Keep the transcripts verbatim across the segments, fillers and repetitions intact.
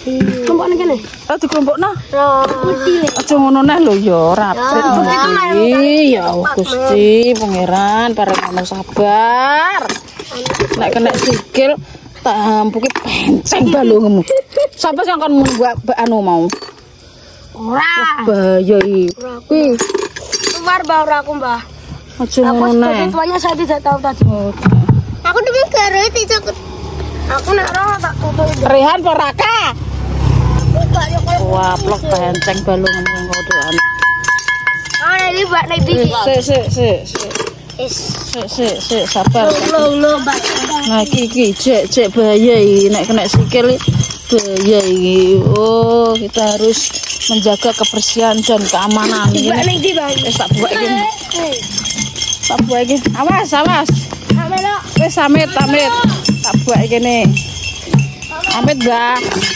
Kelompokne kene. Oh, dikelompokno. Putih. Aja ngono neh lho ya, rapi. Ya Gusti Pangeran, paringono sabar. Nek kena sikil tak hampuke penceng balungmu. Sapa sing kon mbak anu mau? Ora. Bahaya iki. Kuwi Keluar bau aku, Mbah. aja ngono neh. Tuanya saya tidak tahu tadi. Aku demi gara tidak. Aku nak roh tak tutup. Rehan Poraka. Enggak ya kalau. Wah, plok penceng balungmu ngodoan. Oh, ini Mbak nek iki. Sik sik sik sik. Is. Sik sik sik sabar. Lo lo Mbak. Nah iki iki cek cek bahaya iki nek kena sikil bahaya iki. Oh, kita harus menjaga kebersihan dan keamanan ini. Mbak nek iki, Bang. Wis tak buat iki. Tak buat iki. Awas, awas. Samelo. Wis samit, samit. Tak buat iki nih. Amit, Mbak.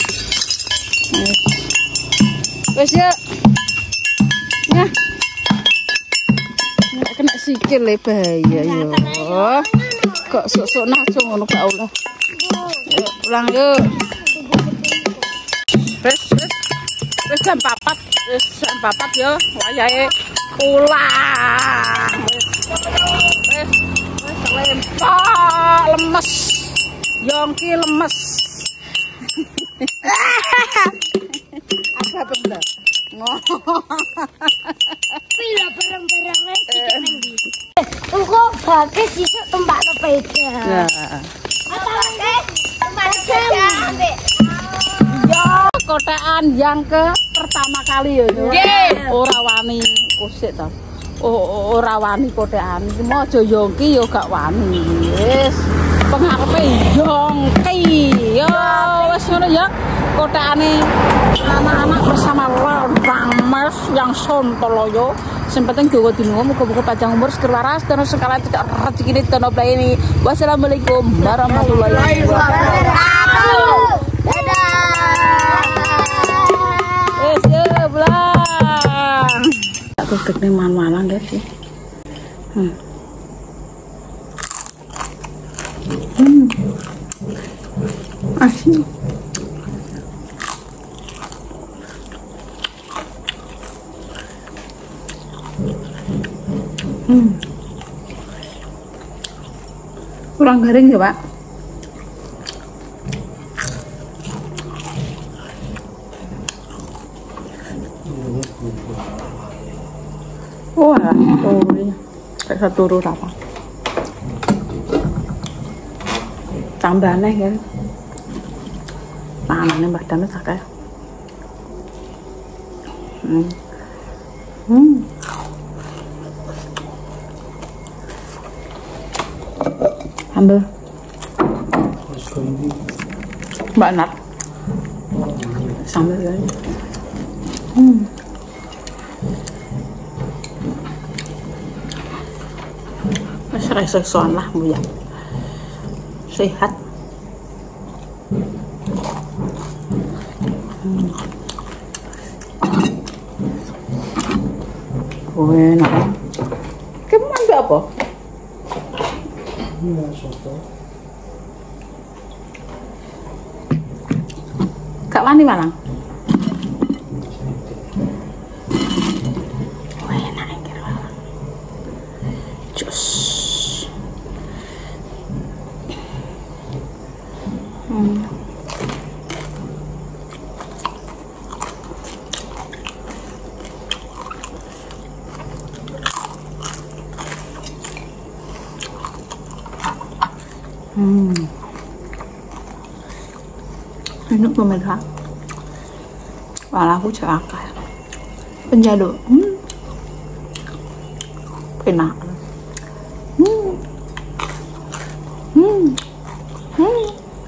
Wis yuk. Nah. Nek kena sikil le bahaya yo. Kok sok-sok naco ngono gak Allah. Yuk, pulang yuk. Wis, wis. Wis jam papat, wis jam papat yo, wayahe pulang. Wis. Wis, wis lempok lemes. Yongki lemes. Apa benda? Pila barang-barangnya dikit ndi. Engko bake sisuk tempat sepeda. Nah. Apa tempat sepeda ambek. Ya, kotaan yang ke pertama kali ya. Nggih. Ora wani kusik to. Oh, ora wani kotaan. Cuma aja yongki ya gak wani. Wis. Pengarepe yongki. Yo, wis ngono ya. Kotaane anak-anak bersama Bang Mas yang Sontoloyo. Sing penting dawa dina muga-muga panjang umur seger waras terus sekala tidak rezeki tono ini. Wassalamualaikum warahmatullahi wabarakatuh. Dadah. Wis yo pulang. Aku tekne malang guys sih. Hmm. Hmm. Asin. Hmm. Kurang garing ya, Pak. Wah, oh, ini kayak satu turun apa? Tambah aneh kan? Tangannya badannya tak kayak. Hmm. Hmm. Ambil Mbak Nat sambil kan hmm. Sesuai lah Bu ya, sehat. hmm. Oh enak. Kamu ambil apa? Kak wani malang. Oh, enak iki malang. Jos. Hmm. Hmm. Enak pemirsa. Walau aku celaka. Penjadu. Hmm. Enak. Hmm. Hmm. Hmm.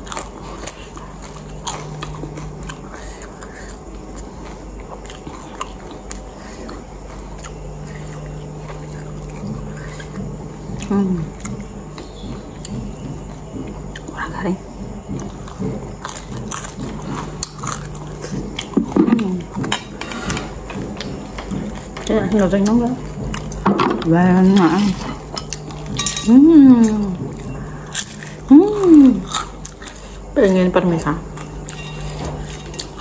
Hmm. Kurang garing. Hmm. Ya, nggak tenang nggak? Banyak. Hmm. Hmm. Pengen permisa.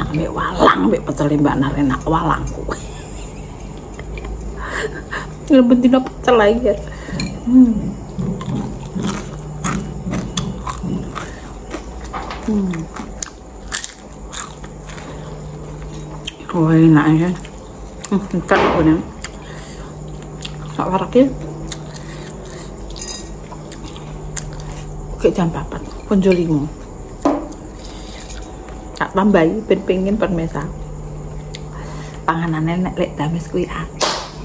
Ambek walang, ambek pecel Mbak Narena walangku. Ngebentina pecel lagi. Hmm. Hmm. Oh, enak ya. Hmm, entar aku nih. Tak waraknya. Oke, jam empat. Punjo limo. Tak tambahi ben pengen permesa. Panganane nek lek dames kuwi akeh.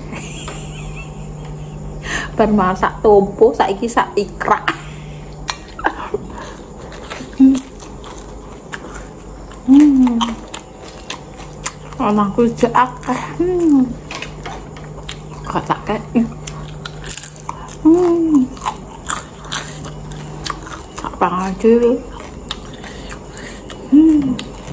Bar masak tompo saiki sak ikrak. Hmm. Hmm. Anakku jek akeh. Hmm. Kok kayak. Hmm. Sak pangan dhewe. Hmm.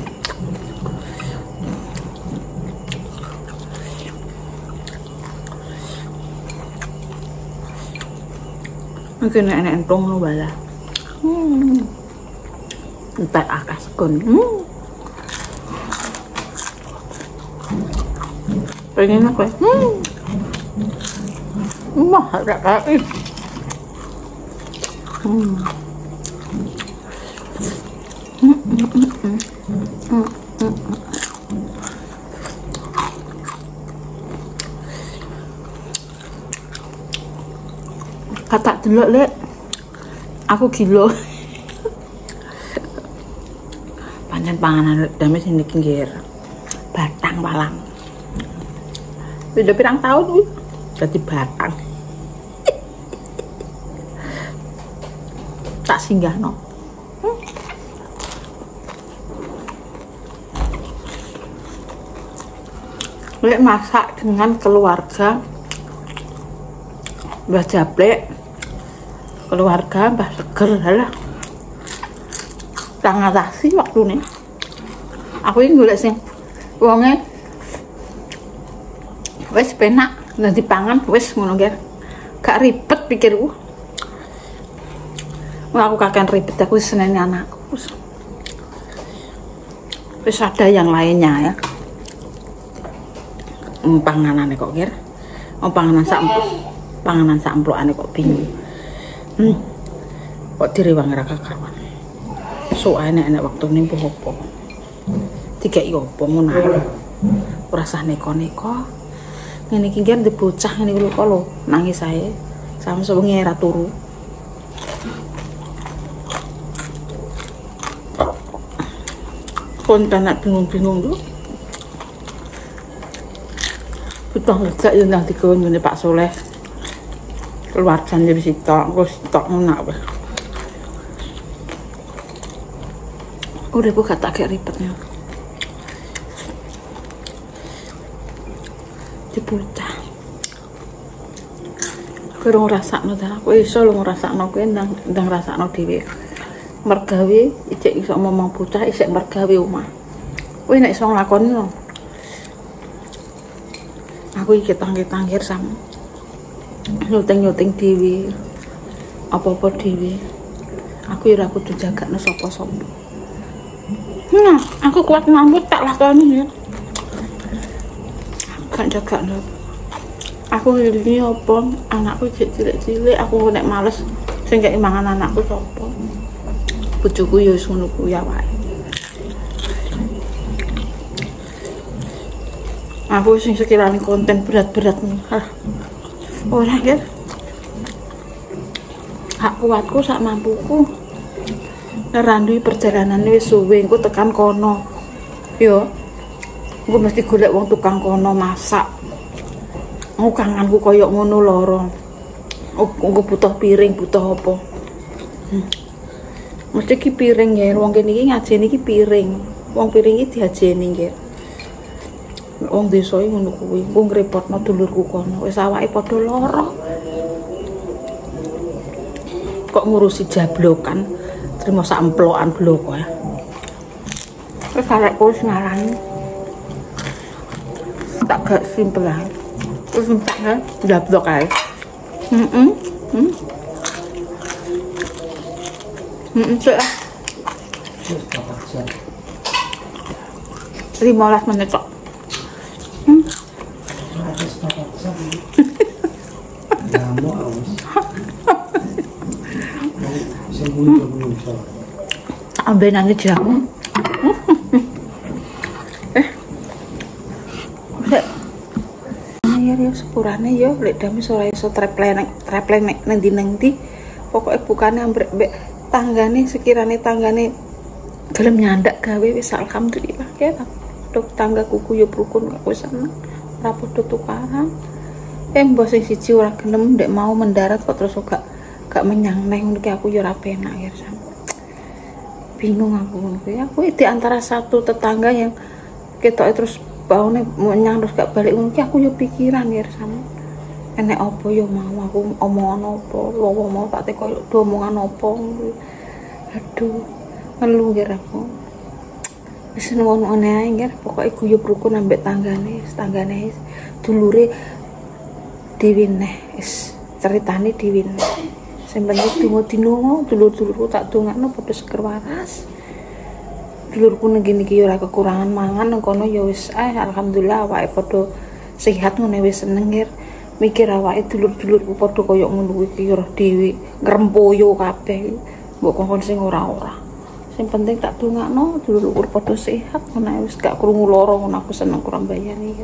Mungkin enak entong lo bala. Hmm. Entar akas kon. Hmm. Pengen aku. Hmm. Mah ada kayak. Hmm. Hmm. Hmm. Hmm. Hmm. Hmm. Kata delok lek aku gila. Pancen panganan dame sing niki nggih batang walang. Udah pirang tahun kuwi dadi batang. Tak singgahno. Hmm. Lek masak dengan keluarga Mbah Jablek, keluarga Mbah Seger lah. Tak ngatasi waktu nih. Aku ini golek sing wonge wis penak dan dipangan wis ngono nggih. Gak ribet pikirku. Wah, aku kakean ribet aku seneni anakku. Wis ada yang lainnya ya. Hmm, panganane kok nggih. Oh, panganan sak panganan sak emplokane kok bingung. Hmm. Kok direwang ra kakaruan. So enek-enek waktune mbuh opo. Dikeki opo ngono ae. Ora sah neko-neko. Ngene iki nggih ndek bocah ngene lho kok lho nangis ae. Sampe sewengi ra turu. Kon tenan bingung-bingung lho. Butuh ngejak yo nang dikon ngene Pak Soleh. Keluargane wis tok, wis tok ngono wae. Udah buka tak kayak ribetnya. Dibocah. Kowe ngrasakno ta, kowe iso lho ngrasakno kowe ndang ndang rasakno dhewe. Mergawe ijek iso ngomong bocah isek mergawe omah. Kowe nek iso nglakoni lho. Aku iki tangkir-tangkir sama nyuting-nyuting dhewe. Apa-apa dhewe. Aku ora kudu jagakno sapa-sapa. Nah, aku kuat ngambut tak lakoni ya. Gak jagakno. Aku ini apa? Anakku cilik-cilik, aku nek males sing gak mangan anakku sapa. Bojoku ya wis ngono kuwi wae. Aku sing sekirane konten berat-berat nih. Hah. Ora ya. Hak kuatku sak mampuku. Nerandui perjalanan wis suwe engko tekan kono. Yo. Engko mesti golek wong tukang kono masak. Engko kanganku koyo ngono loro. Engko butuh piring, butuh apa. Hmm. Mesti ki piring ya, wong kene iki ngajeni iki piring. Wong piring iki diajeni nggih. Wong desa iki ngono kuwi, engko ngrepotno dulurku kono. Wis awake padha lara. Kok ngurusi jablokan. Terima sak emplokan blok ya. Wis arekku wis ngarani. Tak gak simpel lah. Wis entek ya, jablok ae. Heeh. Hmm. Heeh, cek. lima belas menit kok. Hmm. Ambil nanti jamu. Eh, ya ya sepurane ya, lek dami ora iso treplen treplen nek nendi-nendi. Pokoke bukane ambrek mbek tanggane sekirane tanggane gelem nyandak gawe wis alhamdulillah ya ta. Dok tangga kuku yo rukun kok wis seneng. Ora padha tukaran. Eh mbok sing siji ora gelem ndek mau mendarat kok terus gak gak menyang neng iki aku yo ora penak ya. Bingung aku ngono kuwi. Aku di antara satu tetangga yang ketok terus baune menyang terus gak balik ngono ki aku yo pikiran ya sama. Enek apa yo mau aku omongan apa, wong mau tak teko yo omongan apa. Aduh, ngelu ya aku. Wis ngono ae nggih, pokoke guyub rukun ambek tanggane, tanggane dulure dhewe neh wis ceritane dhewe neh. Sing penting dingo-dingo dulur-dulurku tak dongakno padha seger waras. Dulurku niki-niki ora kekurangan mangan nang kono ya wis eh alhamdulillah awake padha sehat ngene wis seneng nggih. Mikir awake dulur-dulurku padha koyo ngono iki ora dhewe ngrempoyo kabeh. Mbok kongkon sing ora-ora. Sing penting tak dongakno dulur padha sehat ngono wis gak krungu lara ngono aku seneng kurang bayani.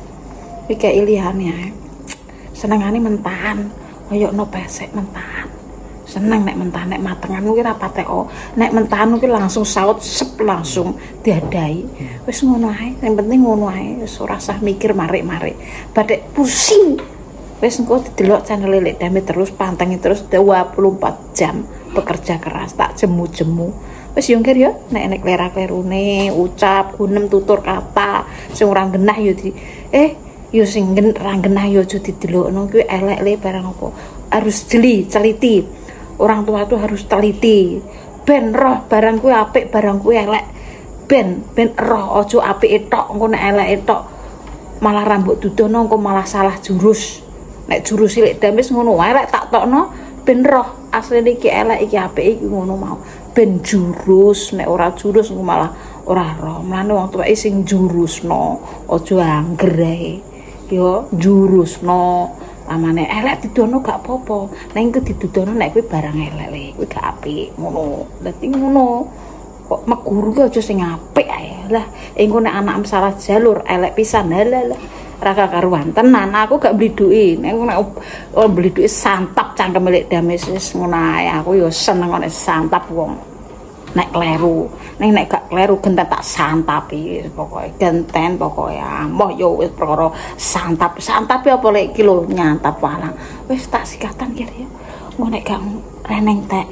Iki ilihane ae. Senengane mentahan, koyo no pesek mentahan. Seneng nek mentah nek matengan kuwi ra pateko. Nek mentahan kuwi langsung saut sep langsung diadai. Wis ngono ae, yang penting ngono ae, wis ora usah mikir marik-marik. Badhe pusing. Wis engko didelok channel Lek Dami terus pantengi terus dua puluh empat jam bekerja keras tak jemu-jemu. Wis yo ngger yo nek nek lera-lerune ucap gunem tutur kata sing ora genah yo di eh yo sing ora genah yo aja didelokno kuwi elek le barang apa. Harus jeli, teliti. Orang tua tuh harus teliti. Ben roh barang kuwi apik, barang kuwi elek. Ben ben roh aja apike tok, engko nek eleke tok malah rambut dudono engko malah salah jurus. Nek jurus Lek Dami ngono wae lek tak tokno ben roh asline iki elek iki apik iki ngono mau. Ben jurus nek ora jurus engko malah ora roh. Mulane wong tuweke sing jurusno aja angger ae. Yo jurusno. Amane elek didono gak apa-apa. Nek iku didudono nek kuwi barang elek le, kuwi gak apik ngono. Dadi ngono. Kok meguru ki aja sing apik ae. Lah, engko nek anak salah jalur elek pisan lah. Ra karuan tenan aku gak mbliduki. Nek nek mbliduki santap cangkem Lek Dami wis ngono ae. Aku yo seneng nek santap wong. Nek kleru, nek nek gak kleru genten tak santapi pokoke genten pokoke amoh yo wis perkara santap santapi apa lek iki lho nyantap walang wis tak sikatan kira ya ngono nek gak reneng teh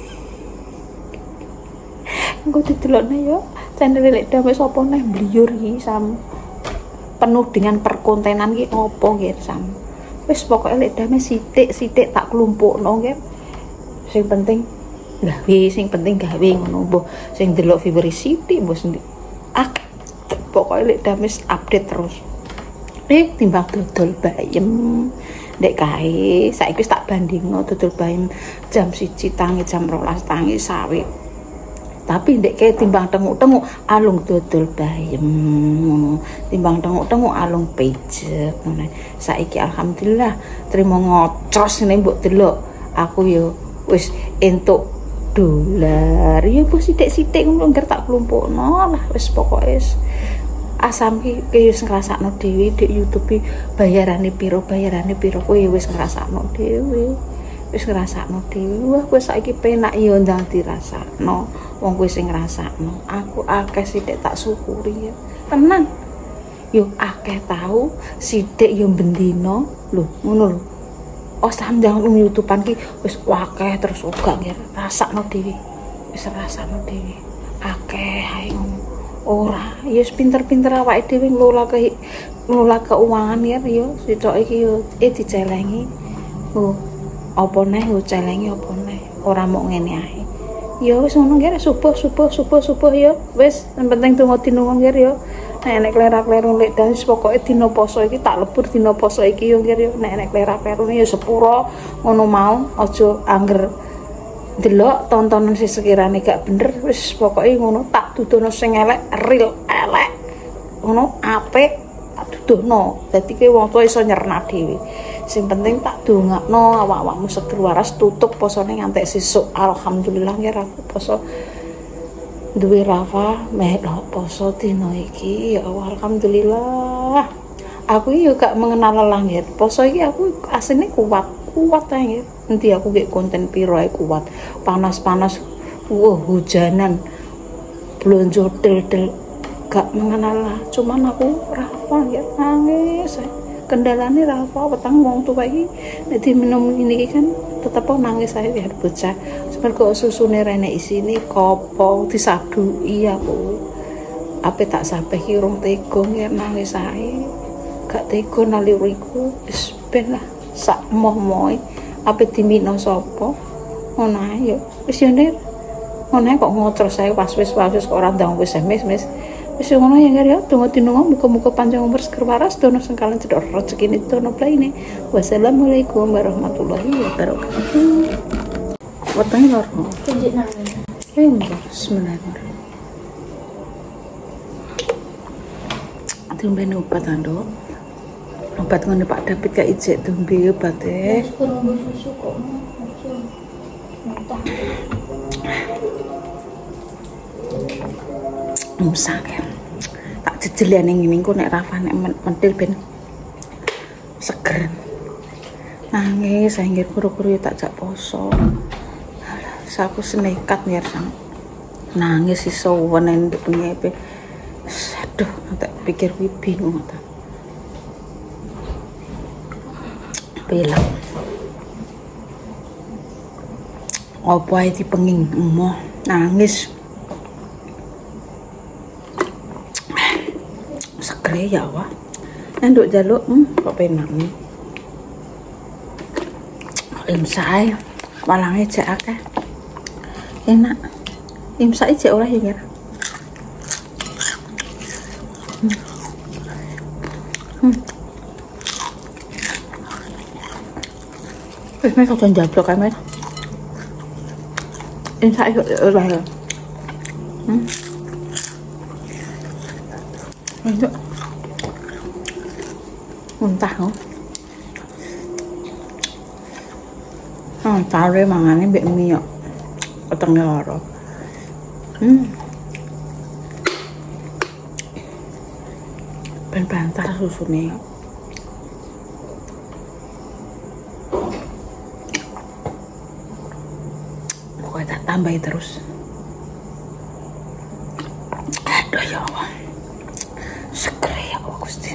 engko didelokne yo channel Lek Dami sapa neh bliyur iki sam penuh dengan perkontenan iki opo nggih sam wis pokoke Lek Dami sithik-sithik tak klumpukno nggih sing penting gawe sing penting gawe ngono mbah sing delok viewer sithik mbah sing ak pokoke Lek Dami update terus eh timbang dodol bayem ndek kae saiki wis tak bandingno dodol bayem jam siji tangi jam rolas tangi sawi tapi ndek kae timbang tenguk-tenguk alung dodol bayem ngono timbang tenguk-tenguk alung pijet ngono saiki alhamdulillah trimo ngocos ngene mbok delok aku yo wis entuk dolar ya bos sithik-sithik ngono ngger tak klumpukno lah wis pokoke wis asam ki wis ngrasakno dhewe di YouTube bayarane piro bayarane piro kowe wis ngrasakno dhewe wis ngrasakno dhewe wah kowe saiki penak ya ndang dirasakno wong kowe sing ngrasakno aku akeh sithik tak syukuri ya tenang yo akeh tahu sithik yo bendino lho ngono lho oh sandang um YouTubean ki wis akeh terus uga nggih rasakno dhewe wis rasakno dhewe akeh ae ora ya wis pinter-pinter awake dhewe ngelola ke ngelola keuangan ya yo sitok iki yo eh dicelengi oh apa neh yo celengi apa neh ora mok ngene ae ya wis ngono nggih subuh subuh subuh subuh ya wis yang penting tunggu dinungo nggih ya nek nek klerak-kleru Lek Dami pokoke dina poso iki tak lebur dina poso iki yo nggih yo nek nek klerak-klerune yo sepuro ngono mau aja angger delok tontonan sing sekirane gak bener wis pokoke ngono tak dudono sing elek real elek ngono apik tak duduhno. Dadi ki wong tuwa iso nyerna dhewe. Sing penting tak dongakno awak-awakmu seger waras tutup posone nganti sesuk. Alhamdulillah ya aku poso duwe Rafa melok poso dina iki. Ya Allah alhamdulillah. Aku iki yo gak mengenal lelah nggih. Poso iki aku asline kuat, kuat ta nggih. Endi aku nggih konten piro ae kuat. Panas-panas, wah hujanan. Blonjo del-del gak mengenal lah. Cuman aku Rafa nggih nangis. Kendalane Rafa petang wong tuwa iki nek diminum ini kan tetep nangis saya ya bocah. Semergo susune rene isine kopo disadui aku. Ape tak sampe ki urung tega nggih nangis ae. Gak tega naliriku wis ben lah sak moh-moe ape dimino sapa ngono ae yo wis yo nek ngono ae kok ngotros ae was-wis was-wis kok ora ndang wis mes-mes wis ngono ya ya donga dinunga muga-muga panjang umur seger waras dono sengkalan cedhak rezekine dono blaine. Wassalamualaikum warahmatullahi wabarakatuh. Wetenge lor Tunjuk nang. eh bismillahirrahmanirrahim. Tumben obat ando obat ngono Pak David gak ijek tumbe obat eh Kurang susu kok. Muntah. Musake tak jejel ning ngene engko nek Rafa nek mentil ben seger nangis saya nggih kuru-kuru tak jak poso. Alah saku senekat nih sang nangis iso wenen pengepe. Aduh tak pikir kuwi bingung ta. Bilang apa ae dipenging emoh nangis segere ya wah nduk jaluk hmm, kok penak nih imsae walange jek akeh enak imsae jek ora ya ngira hmm. hmm. Wis mek kok njablok kae mek imsae ora ya hmm untuk muntah no. Ah, tare mangane mbek mie kok. Wetenge lara. Hmm. Ben bantar susune. Kok tak tambahi terus. Aduh ya Allah. Seger ya Allah Gusti.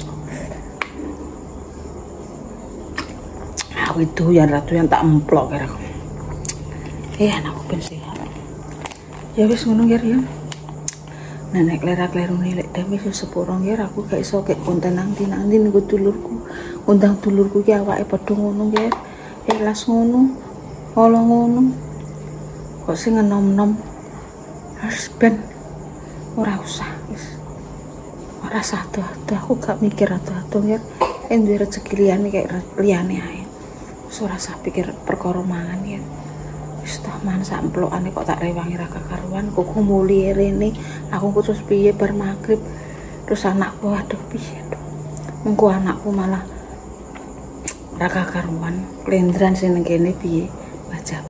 Aku itu yang ratu yang tak emplok kira. Iya anakku ben sehat. Ya wis ngono ya ya. Nenek lera-kleru nilek dhewe wis sepuro ya aku gak iso kek konten nang ndi-ndi nggo dulurku. Undang dulurku ki awake padha ngono ya. Ikhlas ngono. Ala ngono. Kok sing enom-enom. Wis ben ora usah wis. Ora sah tuh, aku gak mikir atuh-atuh ya. Endi rezeki liyane kayak liyane ae. Ora usah pikir perkara mangan ya. Wis tah man sak emplokane kok tak rewangi ra kakaruan, kok muli rene. Aku terus piye bar magrib. Terus anakku aduh piye to. Mengko anakku malah ra kakaruan, klendran sing ning kene piye.